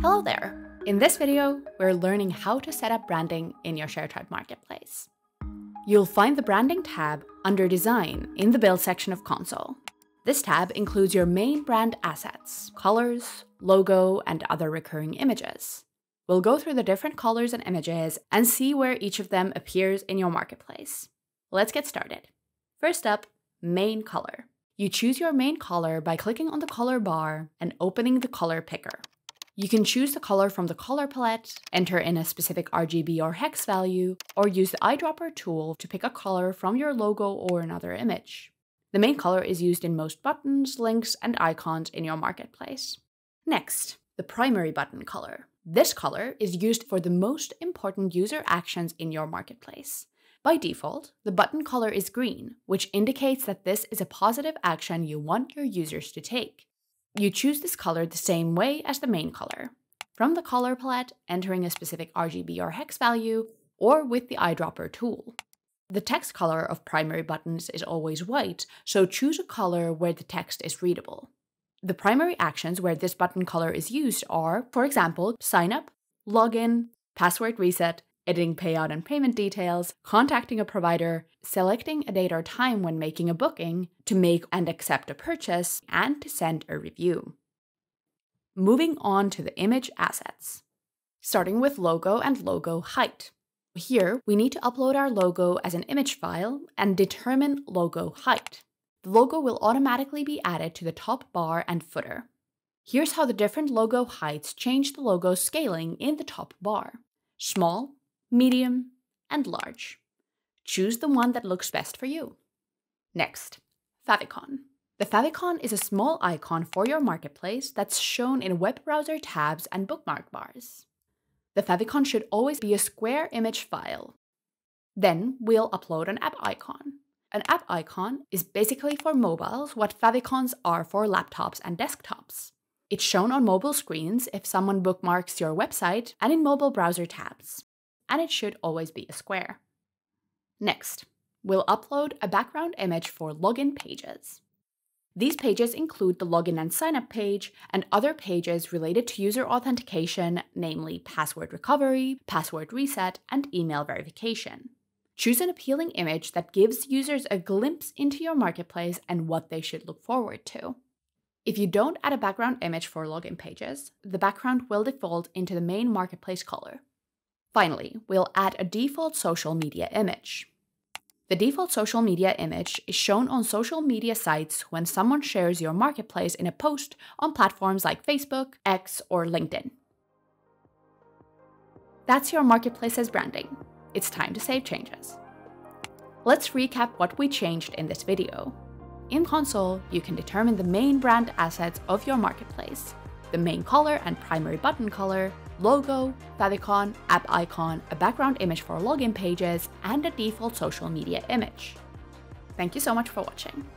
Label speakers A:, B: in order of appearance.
A: Hello there! In this video, we're learning how to set up branding in your Sharetribe marketplace. You'll find the Branding tab under Design in the Build section of Console. This tab includes your main brand assets, colors, logo, and other recurring images. We'll go through the different colors and images and see where each of them appears in your marketplace. Let's get started. First up, main color. You choose your main color by clicking on the color bar and opening the color picker. You can choose the color from the color palette, enter in a specific RGB or hex value, or use the eyedropper tool to pick a color from your logo or another image. The main color is used in most buttons, links, and icons in your marketplace. Next, the primary button color. This color is used for the most important user actions in your marketplace. By default, the button color is green, which indicates that this is a positive action you want your users to take. You choose this color the same way as the main color, from the color palette, entering a specific RGB or hex value, or with the eyedropper tool. The text color of primary buttons is always white, so choose a color where the text is readable. The primary actions where this button color is used are, for example, sign up, login, password reset, editing payout and payment details, contacting a provider, selecting a date or time when making a booking, to make and accept a purchase, and to send a review. Moving on to the image assets. Starting with logo and logo height. Here, we need to upload our logo as an image file and determine logo height. The logo will automatically be added to the top bar and footer. Here's how the different logo heights change the logo scaling in the top bar: small, medium, and large. Choose the one that looks best for you. Next, Favicon. The Favicon is a small icon for your marketplace that's shown in web browser tabs and bookmark bars. The Favicon should always be a square image file. Then we'll upload an app icon. An app icon is basically for mobiles what Favicons are for laptops and desktops. It's shown on mobile screens if someone bookmarks your website and in mobile browser tabs. And it should always be a square. Next, we'll upload a background image for login pages. These pages include the login and sign up page and other pages related to user authentication, namely password recovery, password reset, and email verification. Choose an appealing image that gives users a glimpse into your marketplace and what they should look forward to. If you don't add a background image for login pages, the background will default into the main marketplace color. Finally, we'll add a default social media image. The default social media image is shown on social media sites when someone shares your marketplace in a post on platforms like Facebook, X, or LinkedIn. That's your marketplace's branding. It's time to save changes. Let's recap what we changed in this video. In Console, you can determine the main brand assets of your marketplace: the main color and primary button color, logo, Favicon, app icon, a background image for login pages, and a default social media image. Thank you so much for watching.